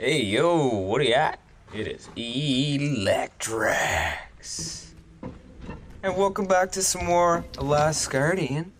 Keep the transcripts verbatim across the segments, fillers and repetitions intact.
Hey, yo, what are you at? It is Electrax. And welcome back to some more Last Guardian.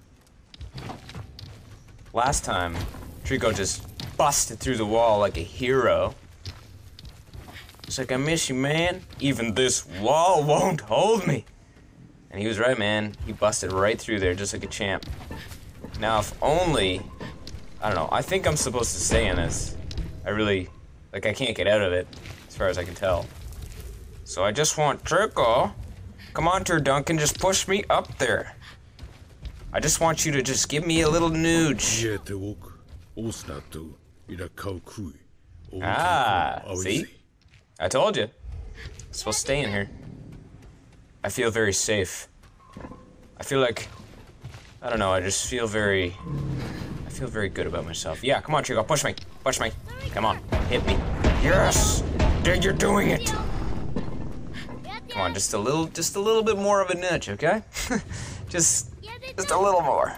Last time, Trico just busted through the wall like a hero. It's like, I miss you, man. Even this wall won't hold me. And he was right, man. He busted right through there just like a champ. Now, if only... I don't know. I think I'm supposed to stay in this. I really... Like, I can't get out of it, as far as I can tell. So I just want Trico. Come on, Turduncan, just push me up there. I just want you to just give me a little nudge. Ah, see? I told you. I'm supposed to stay in here. I feel very safe. I feel like... I don't know, I just feel very... I feel very good about myself. Yeah, come on, Trico, push me. Push me. Come on, hit me. Yes! Dude, you're doing it! Come on, just a little, just a little bit more of a nudge, okay? just, just a little more.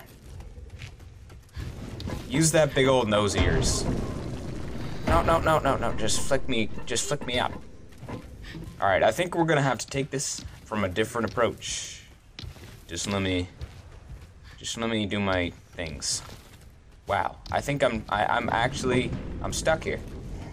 Use that big old nose of yours. No, no, no, no, no, just flick me, just flick me up. All right, I think we're gonna have to take this from a different approach. Just let me, just let me do my things. Wow, I think I'm, I, I'm actually, I'm stuck here.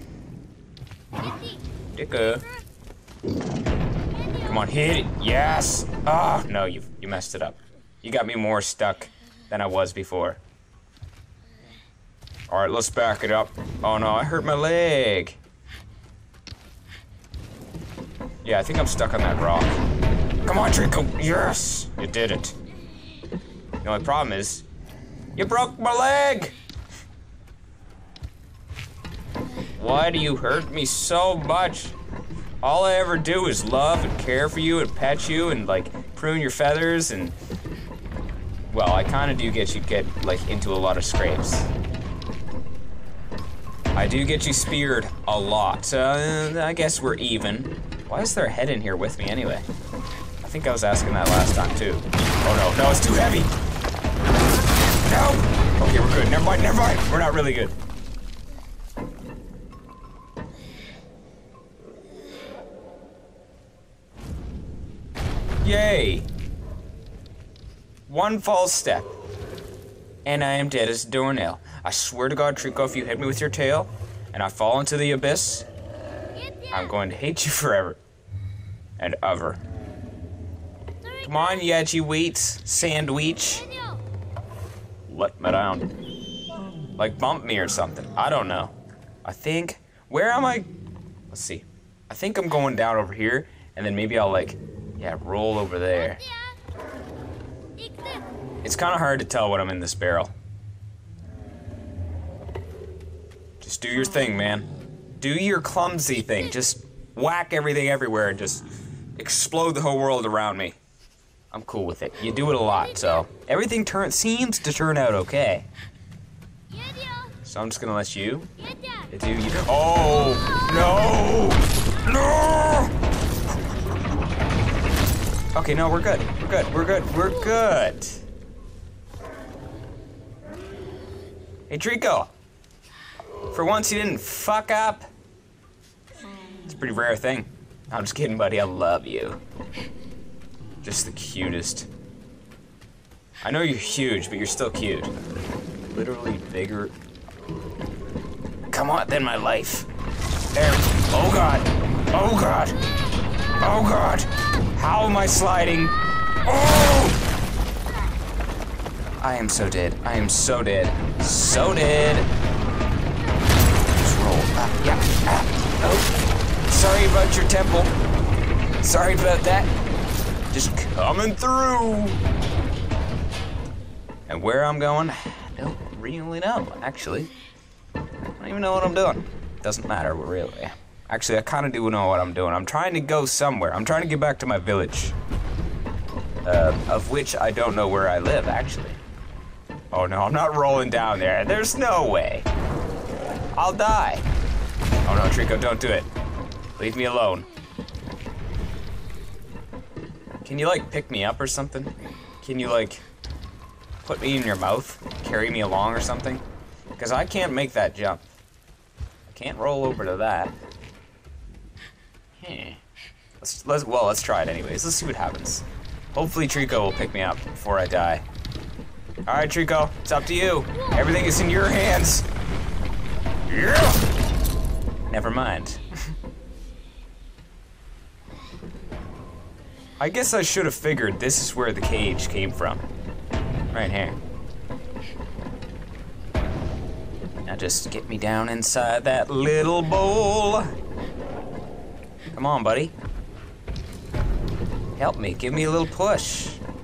Dicka. Come on, hit it, yes! Oh, no, you, you messed it up. You got me more stuck than I was before. All right, let's back it up. Oh no, I hurt my leg. Yeah, I think I'm stuck on that rock. Come on, Trico, yes! You did it. The only problem is, you broke my leg! Why do you hurt me so much? All I ever do is love and care for you and pet you and like prune your feathers and... Well, I kinda do get you get like into a lot of scrapes. I do get you speared a lot, so uh, I guess we're even. Why is there a head in here with me anyway? I think I was asking that last time too. Oh no, no, it's too heavy! No! Okay, we're good. Never mind, never mind. We're not really good. Yay! One false step, and I am dead as a doornail. I swear to God, Trico, if you hit me with your tail, and I fall into the abyss, I'm going to hate you forever. And ever. Come on, Yachi Wheats, Sandwich. Let me down. Like bump me or something. I don't know. I think, where am I? Let's see. I think I'm going down over here, and then maybe I'll like, yeah, roll over there. It's kind of hard to tell when I'm in this barrel. Just do your thing, man. Do your clumsy thing. Just whack everything everywhere and just explode the whole world around me. I'm cool with it. You do it a lot, so everything turn seems to turn out okay. So I'm just gonna let you do you. Oh no! No! Okay, no, we're good. We're good. We're good. We're good. Hey, Trico. For once, you didn't fuck up. It's a pretty rare thing. I'm just kidding, buddy. I love you. Just the cutest. I know you're huge, but you're still cute. Literally bigger. Come on, then my life. There. Oh God. Oh God. Oh God. How am I sliding? Oh! I am so dead. I am so dead. So dead. Just roll. Ah, yeah. Ah. Oh. Sorry about your temple. Sorry about that. Just coming through. And where I'm going, I don't really know, actually. I don't even know what I'm doing. Doesn't matter, really. Actually, I kind of do know what I'm doing. I'm trying to go somewhere. I'm trying to get back to my village. Uh, of which I don't know where I live, actually. Oh no, I'm not rolling down there. There's no way. I'll die. Oh no, Trico, don't do it. Leave me alone. Can you like pick me up or something? Can you like put me in your mouth? Carry me along or something? Because I can't make that jump. I can't roll over to that. Hmm. Let's, let's, well, let's try it anyways. Let's see what happens. Hopefully Trico will pick me up before I die. Alright, Trico, it's up to you. Everything is in your hands. Yeah! Never mind. I guess I should have figured this is where the cage came from. Right here. Now just get me down inside that little bowl. Come on, buddy. Help me, give me a little push.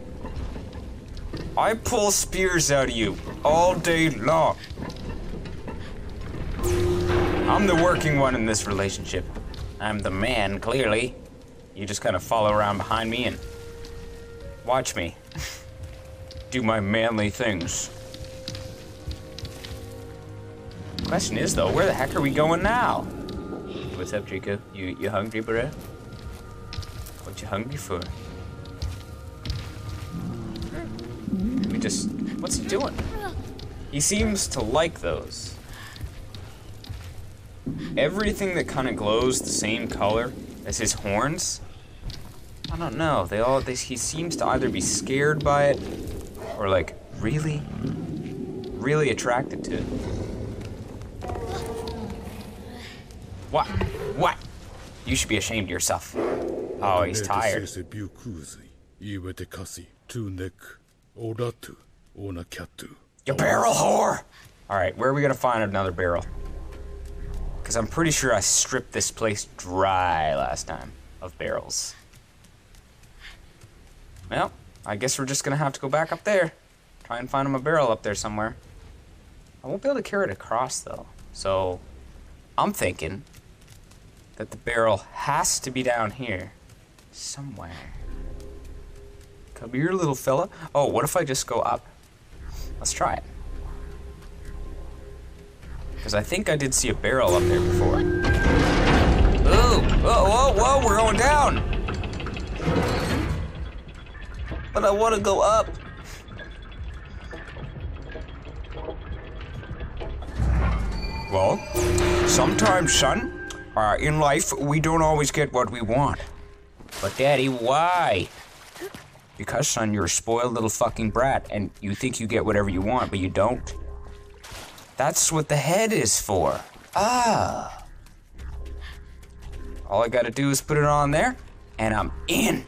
I pull spears out of you all day long. I'm the working one in this relationship. I'm the man, clearly. You just kind of follow around behind me and watch me do my manly things. Question is, though, where the heck are we going now? What's up, Trico? You you hungry, bro? What you hungry for? Let me just... What's he doing? He seems to like those. Everything that kind of glows the same color as his horns, I don't know. They all, they, he seems to either be scared by it or like really, really attracted to it. What? What? You should be ashamed of yourself. Oh, he's tired. You barrel whore! Alright, where are we gonna find another barrel? Because I'm pretty sure I stripped this place dry last time of barrels. Well, I guess we're just gonna have to go back up there. Try and find him a barrel up there somewhere. I won't be able to carry it across though. So, I'm thinking that the barrel has to be down here somewhere. Come here, little fella. Oh, what if I just go up? Let's try it. Because I think I did see a barrel up there before. Ooh! Whoa, whoa, whoa, we're going down! But I want to go up. Well, sometimes, son, uh, in life, we don't always get what we want. But, Daddy, why? Because, son, you're a spoiled little fucking brat, and you think you get whatever you want, but you don't. That's what the head is for. Ah. All I gotta do is put it on there, and I'm in.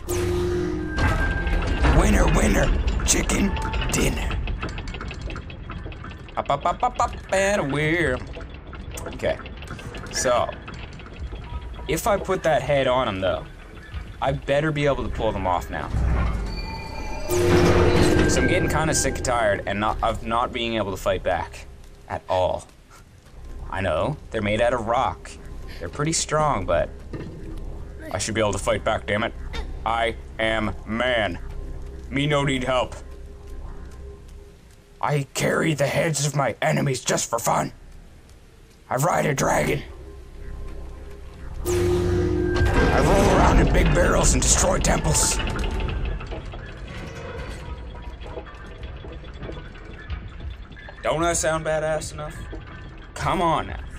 Winner, winner, chicken dinner. Up, up, up, up, up, and we're... Okay. So, if I put that head on him, though, I better be able to pull them off now. So I'm getting kind of sick and tired and not, of not being able to fight back at all. I know, they're made out of rock. They're pretty strong, but I should be able to fight back, damn it. I am man. Me no need help. I carry the heads of my enemies just for fun. I ride a dragon. I roll around in big barrels and destroy temples. Don't I sound badass enough? Come on now.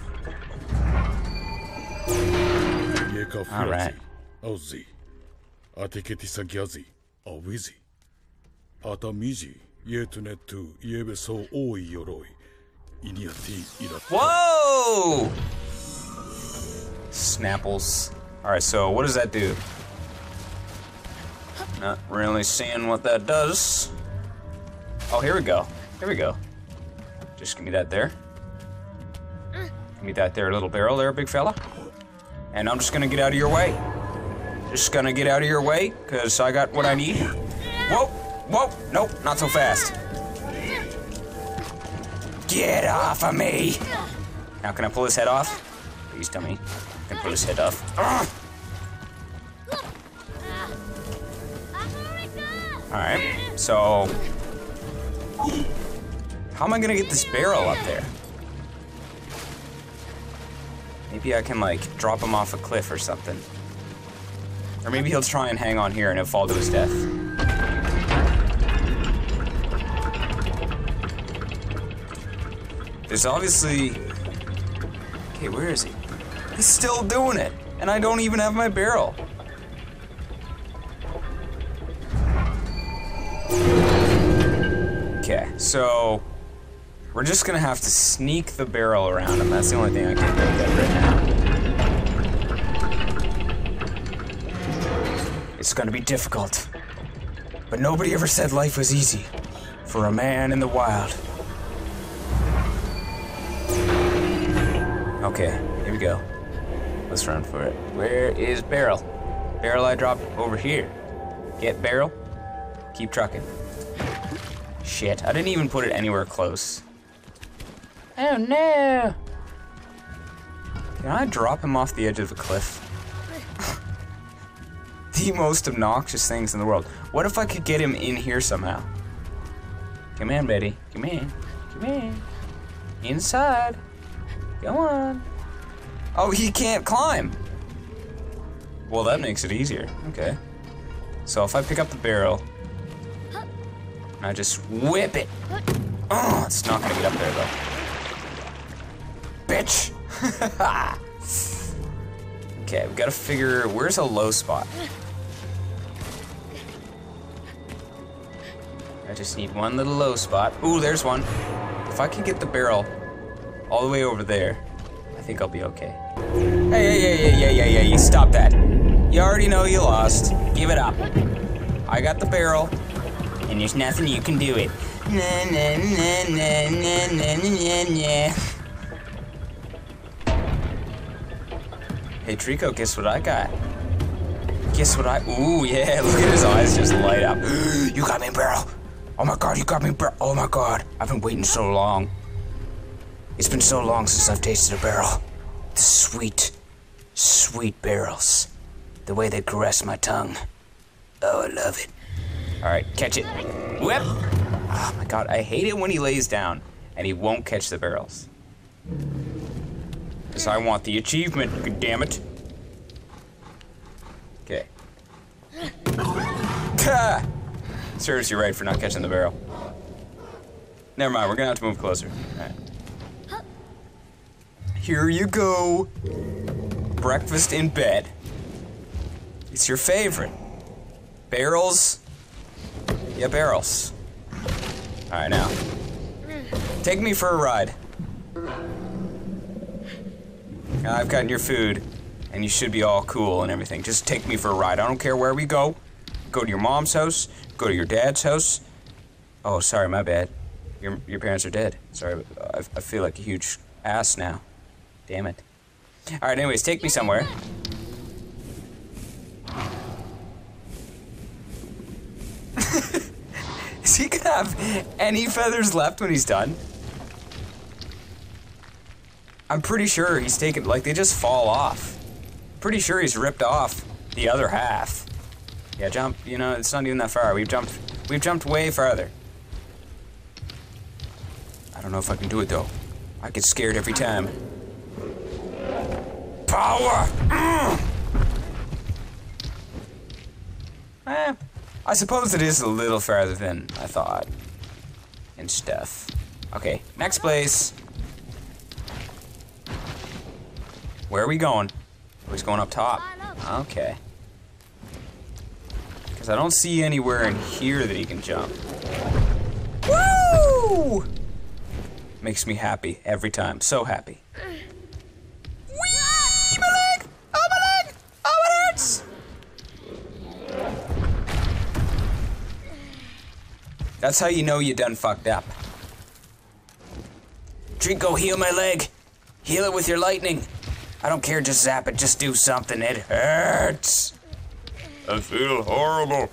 All right. Whoa! Snapples. All right, so what does that do? Not really seeing what that does. Oh, here we go. Here we go. Just give me that there. Give me that there, little barrel there, big fella. And I'm just gonna get out of your way. Just gonna get out of your way, because I got what I need. Whoa, whoa, nope, not so fast. Get off of me! Now, can I pull his head off? Please tell me I can pull his head off. Ugh. Alright, so... how am I gonna get this barrel up there? Maybe I can, like, drop him off a cliff or something. Or maybe he'll try and hang on here and he'll fall to his death. There's obviously Okay, where is he? He's still doing it, and I don't even have my barrel. Okay, so we're just gonna have to sneak the barrel around him. That's the only thing I can think of right now. It's gonna be difficult, but nobody ever said life was easy for a man in the wild. Okay, here we go. Let's run for it. Where is barrel? Barrel I dropped over here. Get barrel. Keep trucking. Shit, I didn't even put it anywhere close. Oh no! Can I drop him off the edge of a cliff? The most obnoxious things in the world. What if I could get him in here somehow? Come in, Betty. Come in. Come in. Inside. Go on. Oh, he can't climb. Well, that makes it easier. Okay. So if I pick up the barrel, and I just whip it. Oh, it's not gonna get up there though. Bitch. Okay, we gotta figure, where's a low spot? I just need one little low spot. Ooh, there's one. If I can get the barrel all the way over there, I think I'll be okay. Hey, hey, hey, hey, hey, hey, hey, you stop that. You already know you lost. Give it up. I got the barrel, and there's nothing you can do it. Na, na, na, na, na, na, na, na. Hey, Trico, guess what I got? Guess what I... Ooh, yeah, look at his eyes just light up. You got me, barrel. Oh my god, you got me, barrel. Oh my god, I've been waiting so long. It's been so long since I've tasted a barrel. The sweet, sweet barrels. The way they caress my tongue. Oh, I love it. Alright, catch it. Whip! Oh my god, I hate it when he lays down and he won't catch the barrels. Because I want the achievement, god damn it. Okay. Serves you right for not catching the barrel. Never mind, we're gonna have to move closer. Alright. Here you go. Breakfast in bed. It's your favorite. Barrels? Yeah, barrels. Alright, now. Take me for a ride. Now I've gotten your food, and you should be all cool and everything. Just take me for a ride. I don't care where we go. Go to your mom's house. Go to your dad's house. Oh, sorry, my bad. Your, your parents are dead. Sorry, I, I feel like a huge ass now. Damn it. Alright, anyways, take me somewhere. Is he gonna have any feathers left when he's done? I'm pretty sure he's taken, like, they just fall off. Pretty sure he's ripped off the other half. Yeah, jump, you know, it's not even that far. We've jumped, we've jumped way farther. I don't know if I can do it, though. I get scared every time. Power! Mm. Eh, I suppose it is a little farther than I thought. And stuff. Okay, next place. Where are we going? Oh, he's going up top. Okay. Because I don't see anywhere in here that he can jump. Woo! Makes me happy every time. So happy. Whee! My leg! Oh, my leg! Oh, it hurts! That's how you know you done fucked up. Trico, heal my leg. Heal it with your lightning. I don't care, just zap it, just do something. It hurts. I feel horrible.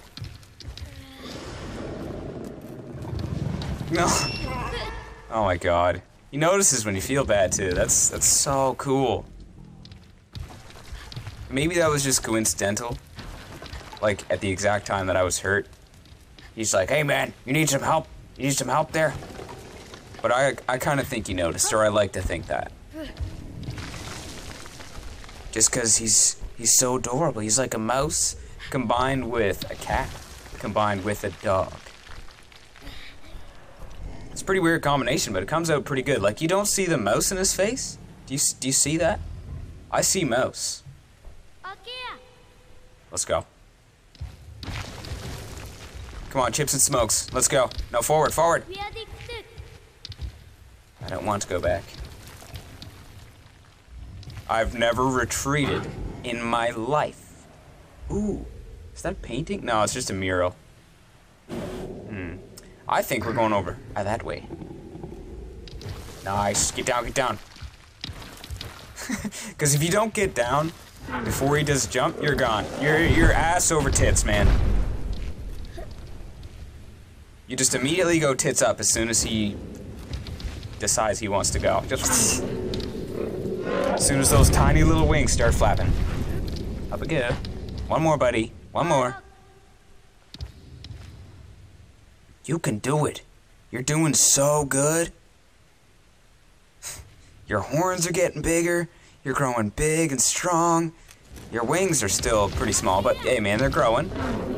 No. Oh my god. He notices when you feel bad too. That's that's so cool. Maybe that was just coincidental. Like at the exact time that I was hurt. He's like, hey man, you need some help? You need some help there? But I I kinda think he noticed, or I like to think that. Just cause he's he's so adorable. He's like a mouse combined with a cat, combined with a dog. It's a pretty weird combination, but it comes out pretty good. Like, you don't see the mouse in his face, Do you, do you see that? I see mouse. Let's go. Come on, chips and smokes. Let's go. No, forward, forward. I don't want to go back. I've never retreated in my life. Ooh, is that a painting? No, it's just a mural. Hmm. I think we're going over uh, that way. Nice. Get down, get down. Because if you don't get down before he does jump, you're gone. You're, you're ass over tits, man. You just immediately go tits up as soon as he decides he wants to go. Just as soon as those tiny little wings start flapping. Up again. One more, buddy. One more. You can do it. You're doing so good. Your horns are getting bigger. You're growing big and strong. Your wings are still pretty small, but hey, man, they're growing.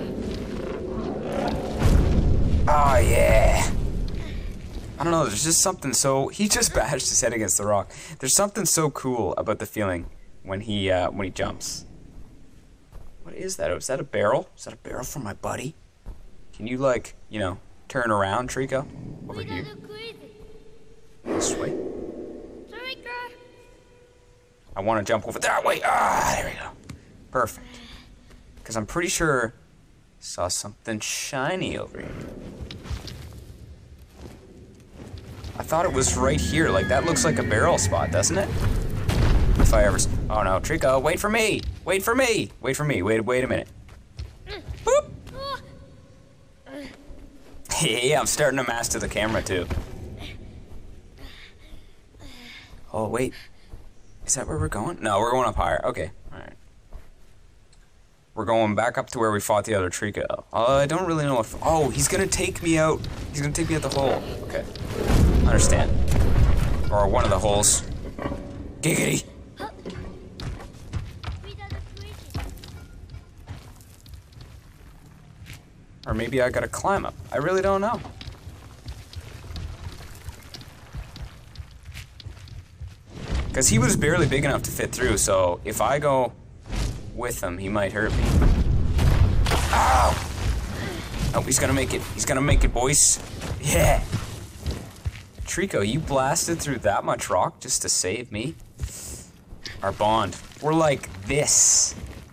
Oh, yeah. I don't know, there's just something so... He just bashed his head against the rock. There's something so cool about the feeling when he, uh, when he jumps. What is that? Is that a barrel? Is that a barrel for my buddy? Can you, like, you know, turn around, Trico? Over here. This way. I want to jump over that way. Ah, there we go. Perfect. Because I'm pretty sure I saw something shiny over here. I thought it was right here. Like, that looks like a barrel spot, doesn't it? If I ever... Oh, no. Trico, wait for me. Wait for me. Wait for me. Wait, wait a minute. Boop. Hey, I'm starting to master the camera, too. Oh, wait. Is that where we're going? No, we're going up higher. Okay. All right. We're going back up to where we fought the other Trico. Uh, I don't really know if... Oh, he's going to take me out. He's going to take me out the hole. Okay. Understand. Or one of the holes. Giggity. Or maybe I gotta climb up. I really don't know. Because he was barely big enough to fit through, so if I go with him, he might hurt me. Ow! Oh, he's gonna make it. He's gonna make it, boys. Yeah! Trico, you blasted through that much rock just to save me? Our bond. We're like this.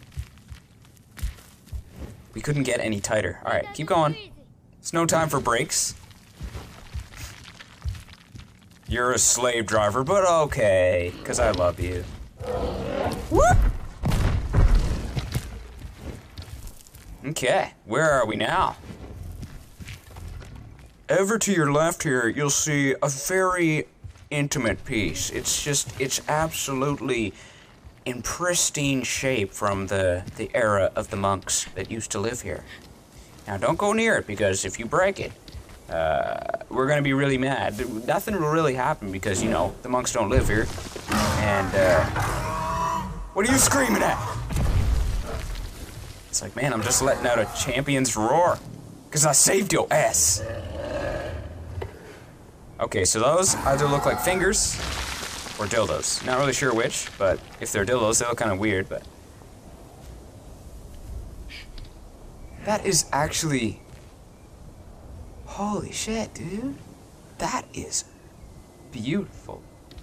We couldn't get any tighter. Alright, keep going. It's no time for breaks. You're a slave driver, but okay, because I love you. Whoop! Okay, where are we now? Over to your left here, you'll see a very intimate piece. It's just, it's absolutely in pristine shape from the, the era of the monks that used to live here. Now, don't go near it, because if you break it, uh, we're gonna be really mad. Nothing will really happen because, you know, the monks don't live here. And, uh... what are you screaming at? It's like, man, I'm just letting out a champion's roar. Because I saved your ass. Okay, so those either look like fingers or dildos. Not really sure which, but if they're dildos, they look kind of weird, but... That is actually... Holy shit, dude. That is beautiful.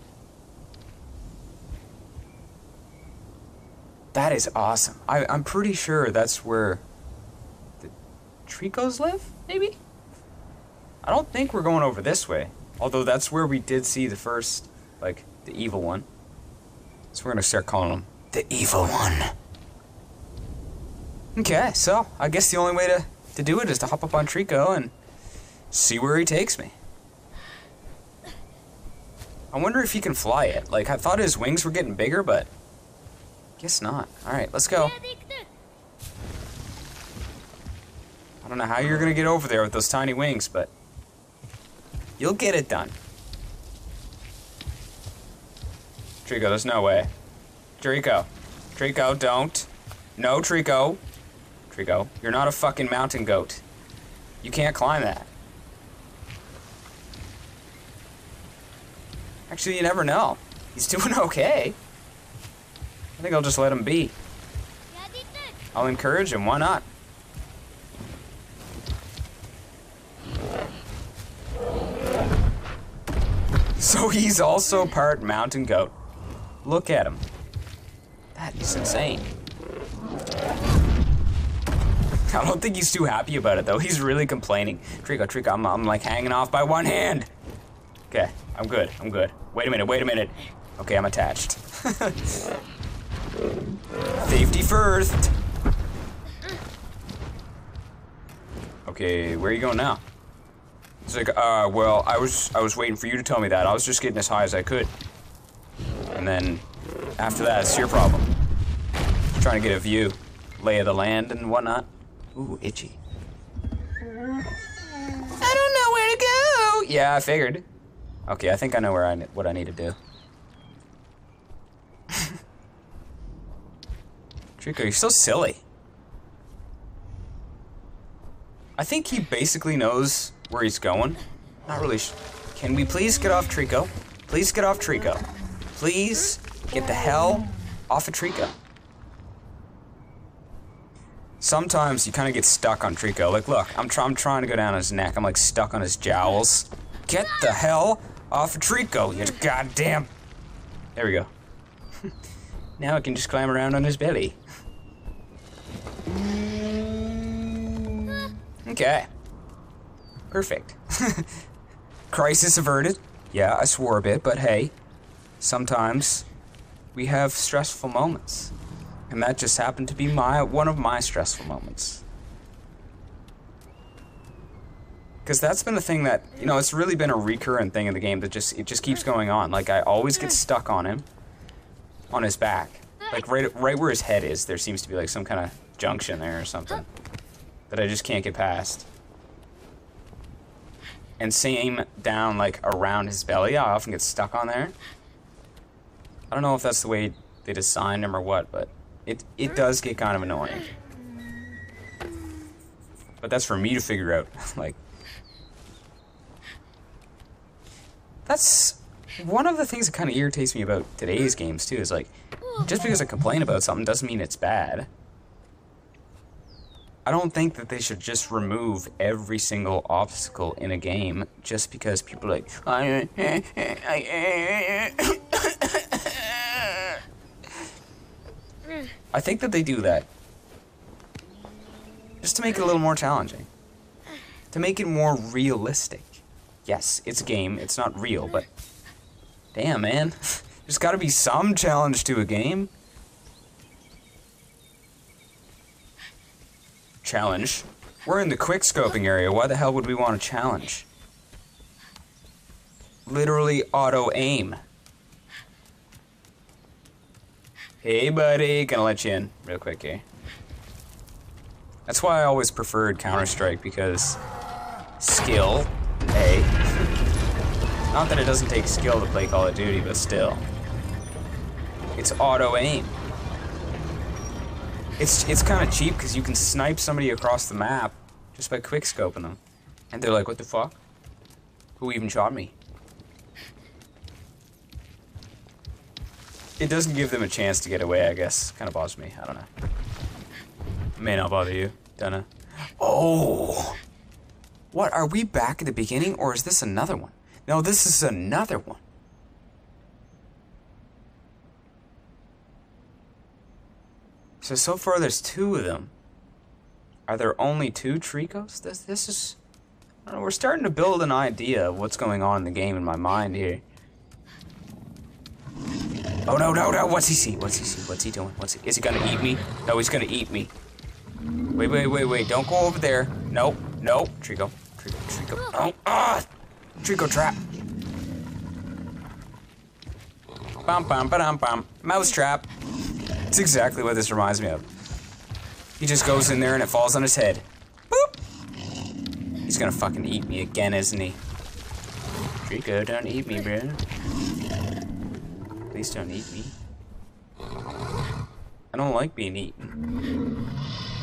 That is awesome. I, I'm pretty sure that's where the Tricos live, maybe? I don't think we're going over this way. Although that's where we did see the first, like, the evil one. So we're gonna start calling him the evil one. Okay, so I guess the only way to, to do it is to hop up on Trico and see where he takes me. I wonder if he can fly it. Like, I thought his wings were getting bigger, but guess not. Alright, let's go. I don't know how you're gonna get over there with those tiny wings, but you'll get it done. Trico, there's no way. Trico. Trico, don't. No, Trico. Trico, you're not a fucking mountain goat. You can't climb that. Actually, you never know. He's doing okay. I think I'll just let him be. I'll encourage him, why not? So he's also part mountain goat. Look at him. That is insane. I don't think he's too happy about it though. He's really complaining. Trico, Trico, I'm, I'm like hanging off by one hand. Okay, I'm good, I'm good. Wait a minute, wait a minute. Okay, I'm attached. Safety first. Okay, where are you going now? He's like, uh, well, I was, I was waiting for you to tell me that. I was just getting as high as I could. And then, after that, it's your problem. Trying to get a view, lay of the land and whatnot. Ooh, itchy. I don't know where to go. Yeah, I figured. Okay, I think I know where I what I need to do. Trico, you're so silly. I think he basically knows where he's going. Not really sh- Can we please get off Trico? Please get off Trico. Please get the hell off of Trico. Sometimes you kind of get stuck on Trico. Like, look, I'm, try I'm trying to go down his neck. I'm like stuck on his jowls. Get the hell off of Trico, you goddamn. There we go. Now I can just climb around on his belly. Okay. Perfect. Crisis averted. Yeah, I swore a bit, but hey, sometimes we have stressful moments. And that just happened to be my one of my stressful moments. Because that's been a thing that, you know, it's really been a recurrent thing in the game that just, it just keeps going on. Like, I always get stuck on him, on his back. Like, right, right where his head is, there seems to be, like, some kind of junction there or something that I just can't get past. And same down, like, around his belly, I often get stuck on there. I don't know if that's the way they designed him or what, but it, it does get kind of annoying. But that's for me to figure out, like... That's one of the things that kind of irritates me about today's games, too, is like, just because I complain about something doesn't mean it's bad. I don't think that they should just remove every single obstacle in a game just because people are like, I, I think that they do that just to make it a little more challenging, to make it more realistic. Yes, it's a game, it's not real, but damn, man, there's gotta be some challenge to a game. Challenge? We're in the quick scoping area, why the hell would we want a challenge? Literally auto aim. Hey buddy, gonna let you in real quick here. That's why I always preferred Counter-Strike, because skill, A. Not that it doesn't take skill to play Call of Duty, but still. It's auto aim. It's it's kind of cheap because you can snipe somebody across the map just by quick scoping them. And they're like, what the fuck? Who even shot me? It doesn't give them a chance to get away, I guess. Kind of bothers me. I don't know. May not bother you. Dunno. Oh! What, are we back at the beginning, or is this another one? No, this is another one. So, so far there's two of them. Are there only two Tricos? This, this is... I don't know, we're starting to build an idea of what's going on in the game in my mind here. Oh, no, no, no, what's he see? What's he see? What's he doing? What's he... Is he gonna eat me? No, he's gonna eat me. Wait, wait, wait, wait, don't go over there. Nope, nope. Trico, Trico, Trico. Oh, ah! Trico trap. Bum, bum, ba-dum, bum. Mouse trap. That's exactly what this reminds me of. He just goes in there and it falls on his head. Boop! He's gonna fucking eat me again, isn't he? Trico, don't eat me, bro. Please don't eat me. I don't like being eaten.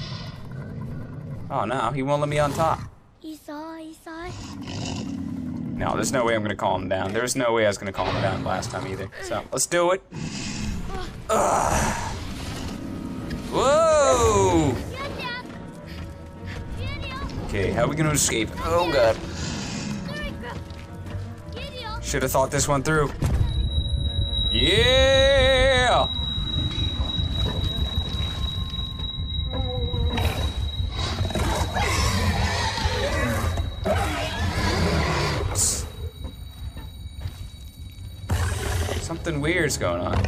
Oh no, he won't let me on top. No, there's no way I'm gonna calm him down. There's no way I was gonna calm him down last time either. So, let's do it. Ugh. Whoa! Okay, how are we gonna escape? Oh god. Should have thought this one through. Yeah! Something weird's going on.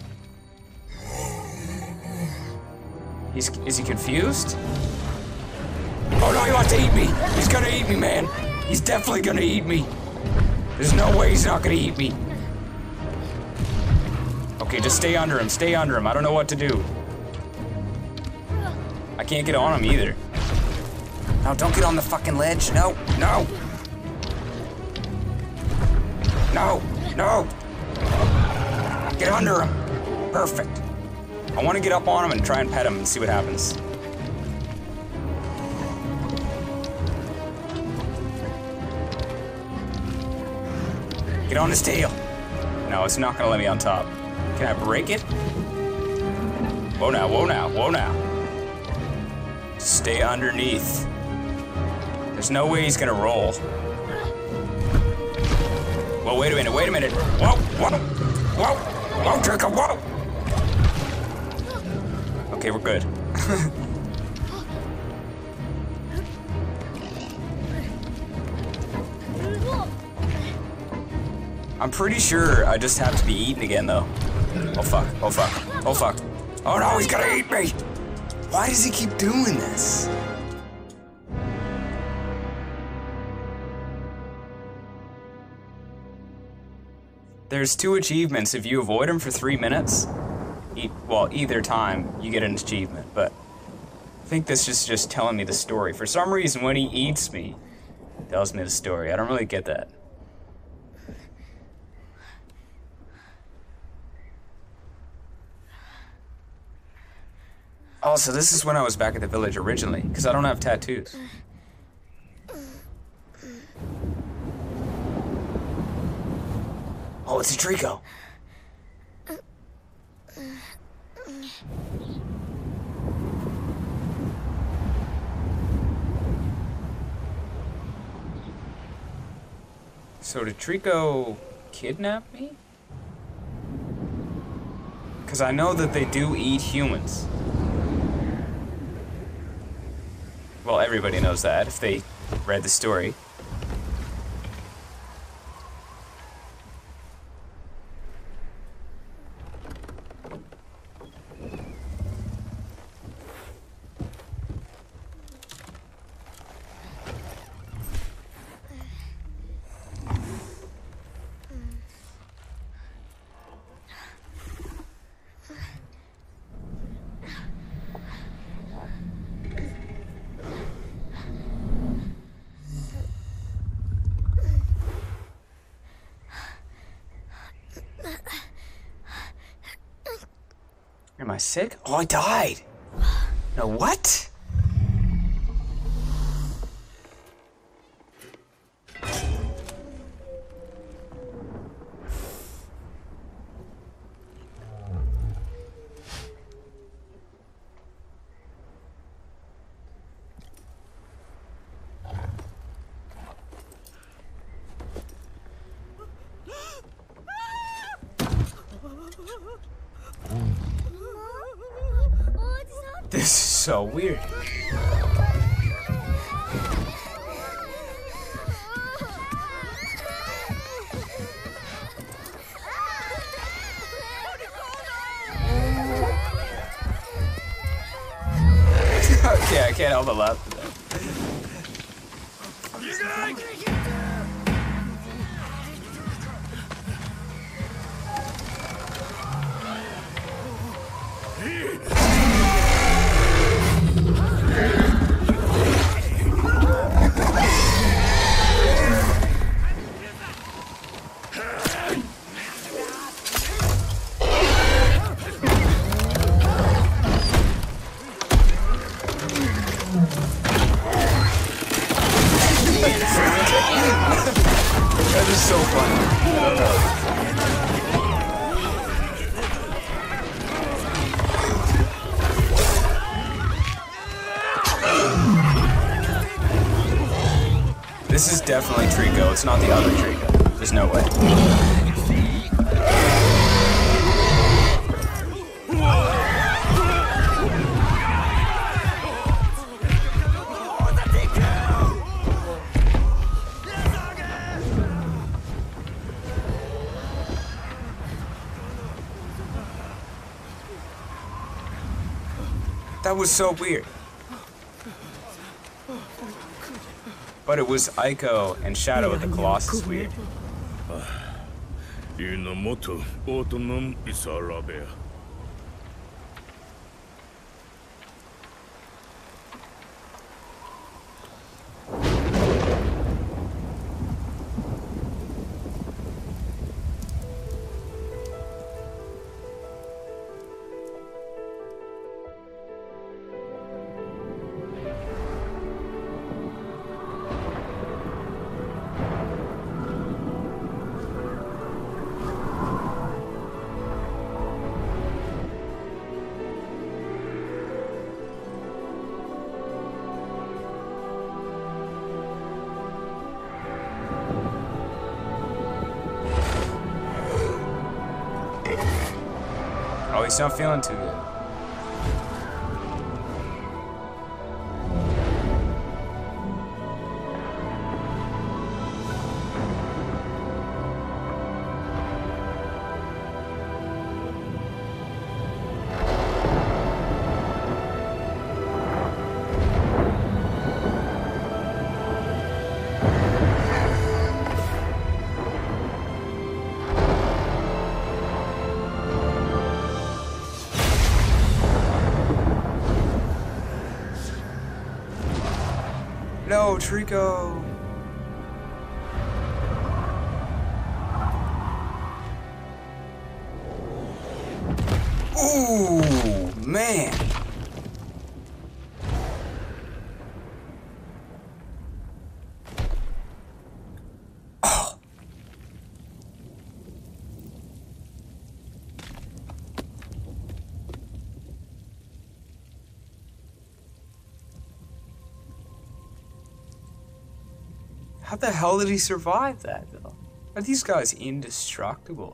He's, is he confused? Oh no, he wants to eat me! He's gonna eat me, man! He's definitely gonna eat me! There's no way he's not gonna eat me! Okay, just stay under him, stay under him. I don't know what to do. I can't get on him either. No, don't get on the fucking ledge. No, no! No, no! Get under him! Perfect. I want to get up on him and try and pet him and see what happens. Get on his tail. No, it's not gonna let me on top. Can I break it? Whoa now, whoa now, whoa now. Stay underneath. There's no way he's gonna roll. Whoa, wait a minute, wait a minute. Whoa, whoa, whoa, whoa, Trico, whoa. Okay, we're good. I'm pretty sure I just have to be eaten again, though. Oh fuck, oh fuck, oh fuck. Oh no, he's gonna eat me! Why does he keep doing this? There's two achievements. If you avoid them for three minutes, e well, either time, you get an achievement, but I think this is just telling me the story. For some reason, when he eats me, it tells me the story. I don't really get that. Oh, so this is when I was back at the village originally, because I don't have tattoos. Oh, it's a Trico. So did Trico kidnap me? Because I know that they do eat humans. Well, everybody knows that if they read the story. Am I sick? Oh, I died. No, what? This is so weird. Okay, I can't help but laugh at that. This is definitely Trico. It's not the other Trico. There's no way. That was so weird. But it was Ico and Shadow of the Colossus weird. Oh, he's not feeling too good. No, Trico. Ooh, man. Oh. How the hell did he survive that, though? Are these guys indestructible?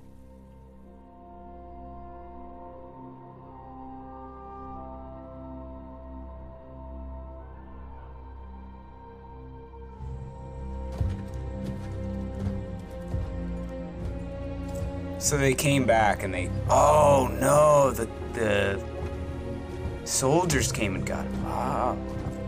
So they came back and they... Oh, no, the, the soldiers came and got him. Wow.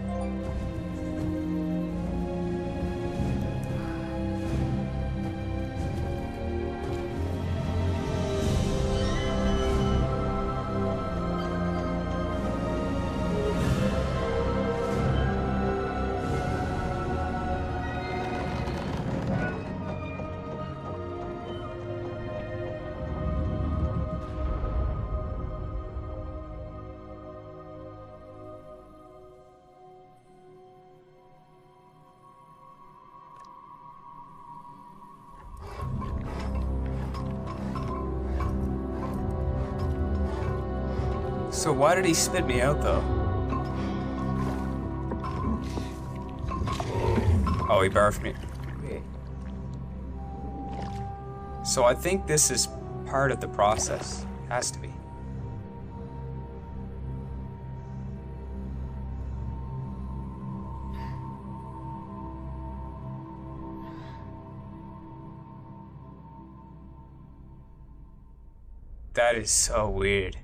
So why did he spit me out, though? Oh, he barfed me. So I think this is part of the process. Has to be. That is so weird.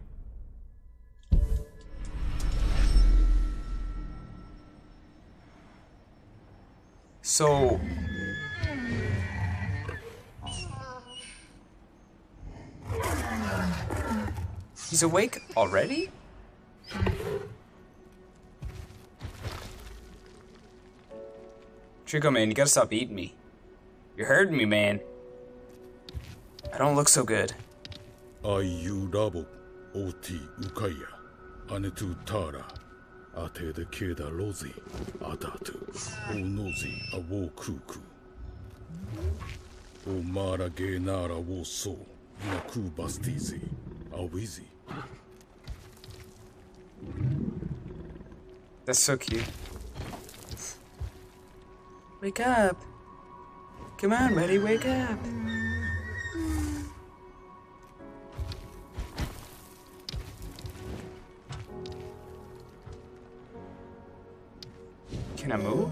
So... He's awake already? Trico, man, you gotta stop eating me. You're hurting me, man. I don't look so good. Ayu rabo oti ukaya anetu tara ate de keda lozi adatu onozi awo kuku o mara genara wo so naku bastizi awizi. That's so cute. Wake up. Come on, buddy, wake up. Can I move?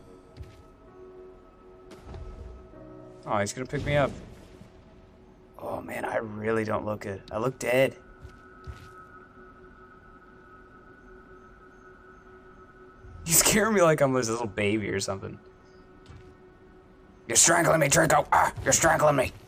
Oh, he's gonna pick me up. Oh man, I really don't look good. I look dead. You scare me like I'm this little baby or something. You're strangling me, Trico! Ah, you're strangling me!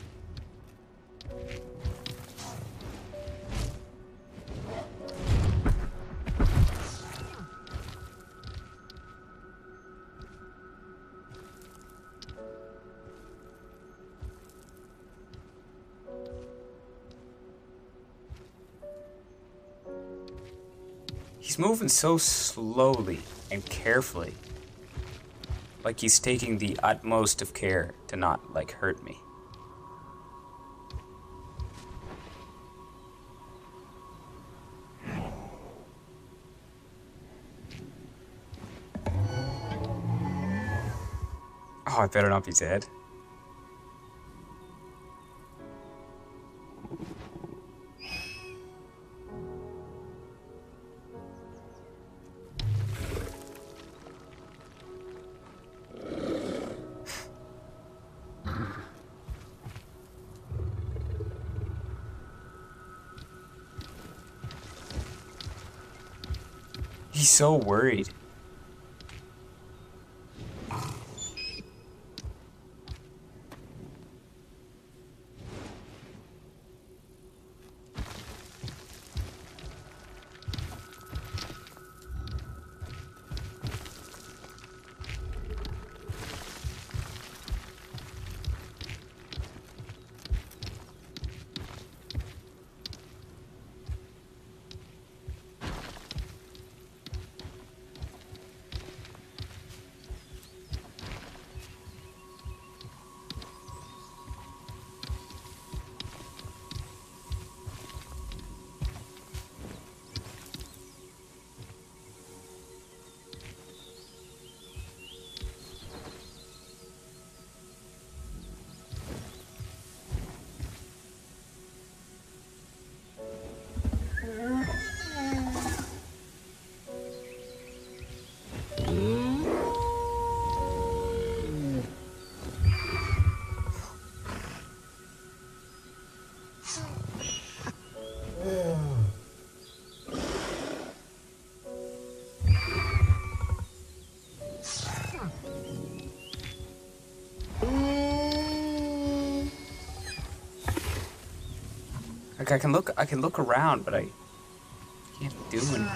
He's moving so slowly and carefully. Like he's taking the utmost of care to not, like, hurt me. Oh, I better not be dead. He's so worried. Like I can look, I can look around, but I can't do anything.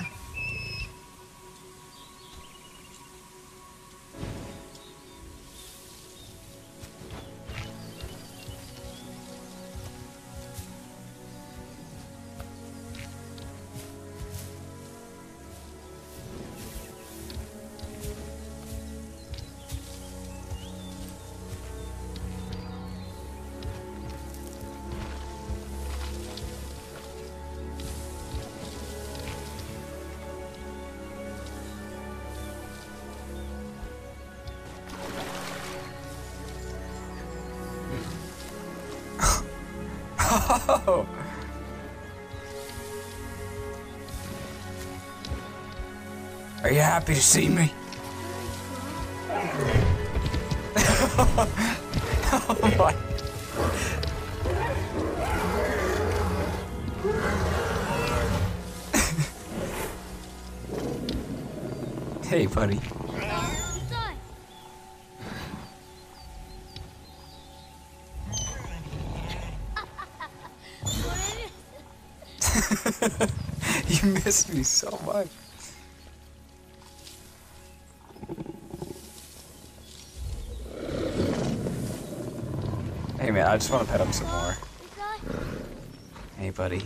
Oh. Are you happy to see me? Oh my. Hey, buddy. You missed me so much. Hey man, I just want to pet him some more. Hey buddy.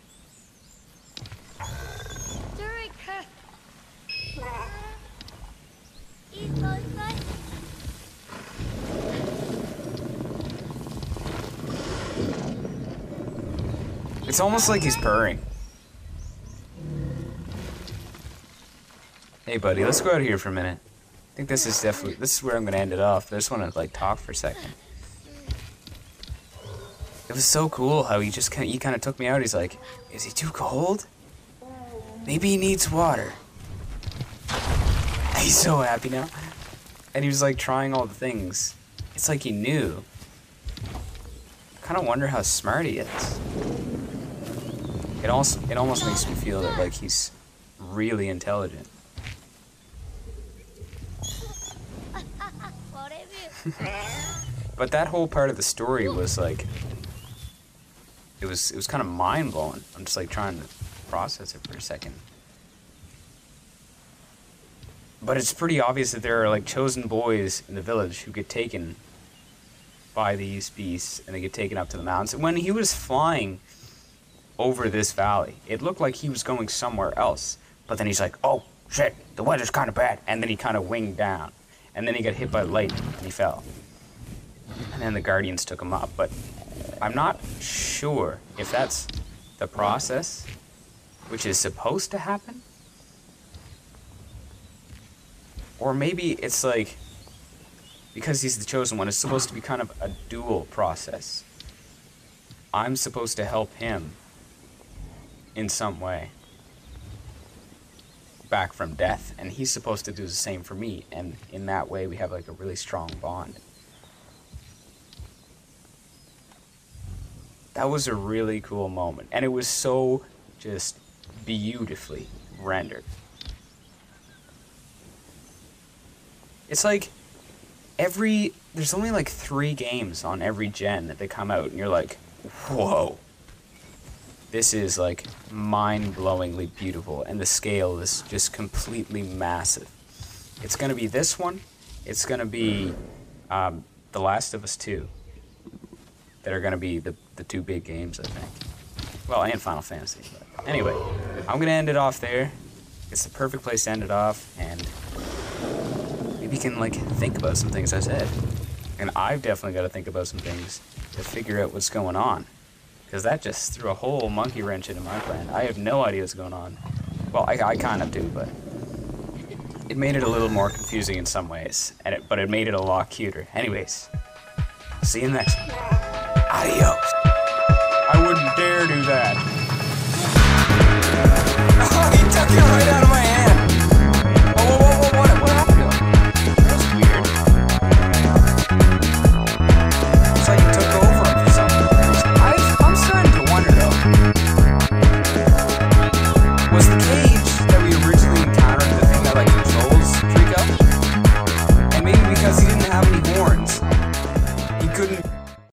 It's almost like he's purring. Hey buddy, let's go out here for a minute. think this is definitely, this is where I'm gonna end it off. I just wanna like talk for a second. It was so cool how he just kind of, he kind of took me out. He's like, is he too cold? Maybe he needs water. He's so happy now. And he was like trying all the things. It's like he knew. I kind of wonder how smart he is. It also, it almost makes me feel that like he's really intelligent. But that whole part of the story was like, it was it was kind of mind blowing. I'm just like trying to process it for a second. But it's pretty obvious that there are like chosen boys in the village who get taken by these beasts and they get taken up to the mountains. And when he was flying over this valley, it looked like he was going somewhere else. But then he's like, oh shit, the weather's kind of bad. And then he kind of winged down. And then he got hit by lightning and he fell. And then the Guardians took him up. But I'm not sure if that's the process which is supposed to happen. Or maybe it's like, because he's the chosen one, it's supposed to be kind of a dual process. I'm supposed to help him in some way back from death, and he's supposed to do the same for me, and in that way we have like a really strong bond. That was a really cool moment, and it was so just beautifully rendered. It's like every, there's only like three games on every gen that they come out, and you're like, whoa. This is like mind-blowingly beautiful, and the scale is just completely massive. It's gonna be this one, it's gonna be um, The Last of Us two, that are gonna be the, the two big games, I think. Well, and Final Fantasy, but anyway, I'm gonna end it off there. It's the perfect place to end it off, and maybe you can like think about some things I said. And I've definitely got to think about some things to figure out what's going on. Because that just threw a whole monkey wrench into my plan. I have no idea what's going on. Well, I, I kind of do, but it made it a little more confusing in some ways. And it, but it made it a lot cuter. Anyways, see you in the next one. Adios. I wouldn't dare do that. Oh, he took it right out of my hand. Whoa, whoa, whoa, whoa, what, what happened to him? That was weird. It's like he took over him for some reason. I, I'm starting to wonder, though. Was the kid